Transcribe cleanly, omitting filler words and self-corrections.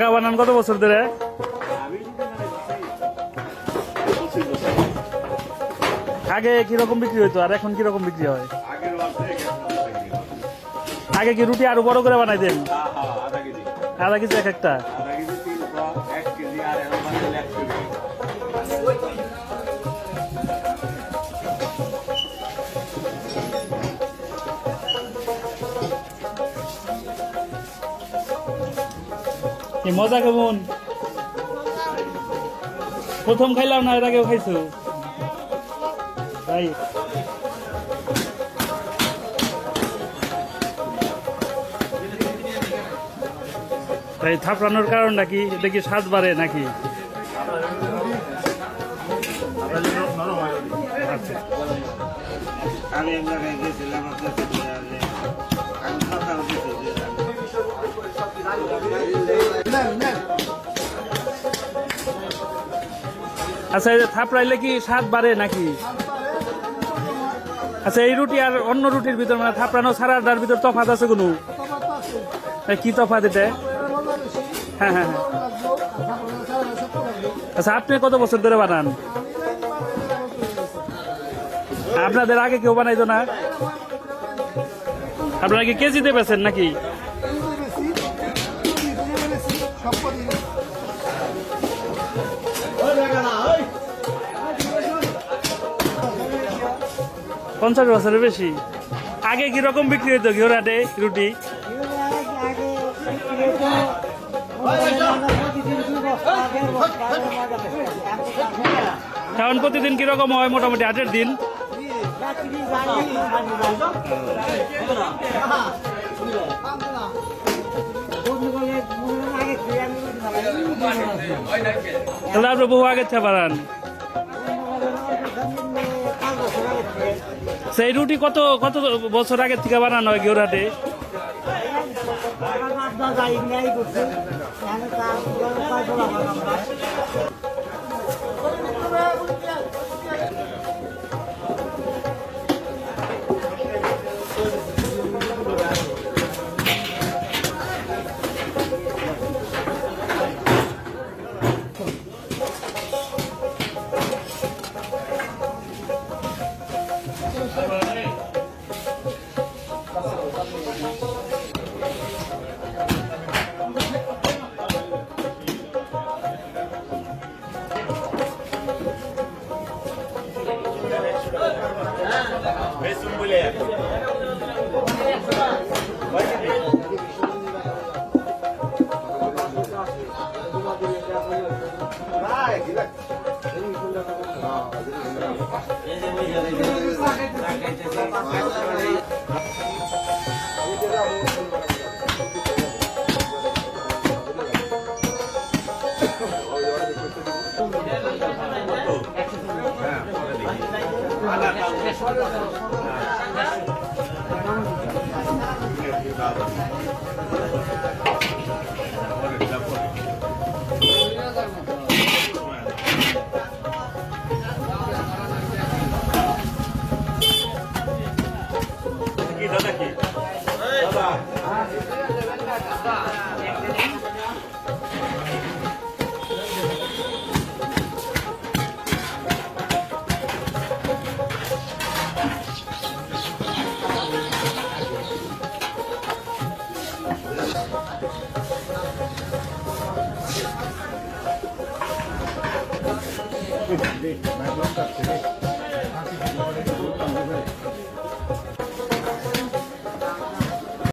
কাকা বানান কত বছর ধরে? আগে কিরকম বিক্রি হইতো আর এখন কিরকম বিক্রি হয়? আগে কি রুটি আরো বড় করে বানাই দেন? আধা কেজি এক একটা। মজা কেমন? প্রথম খাইলাম না এর আগেও খাইছো? তাই তাই থাপড়ানোর কারণ নাকি? এটা কি স্বাদ বাড়ে নাকি? আচ্ছা, থাপড়াইলে কি স্বাদ বাড়ে নাকি? আচ্ছা, এই রুটি আর অন্য রুটির ভিতর মানে থাপড়ানো ছাড়াটার ভিতর তফাৎ আছে কোনো? কি তফাৎ এটা? হ্যাঁ হ্যাঁ হ্যাঁ। আচ্ছা, আপনি কত বছর ধরে বানান? আপনাদের আগে কেউ বানাইতো না? আপনারা কি কেজিতে বেছেন নাকি? পঞ্চাশ বছরের বেশি। আগে কিরকম বিক্রি হইতো ঘিওরাটে রুটি? এখন প্রতিদিন কিরকম হয় মোটামুটি 8-এর দিন? তাহলে আপনি বহু আগে থেকে বানান। সেই রুটি কত কত বছর আগের থেকে বানানো হয় ঘিওরাটে? Vai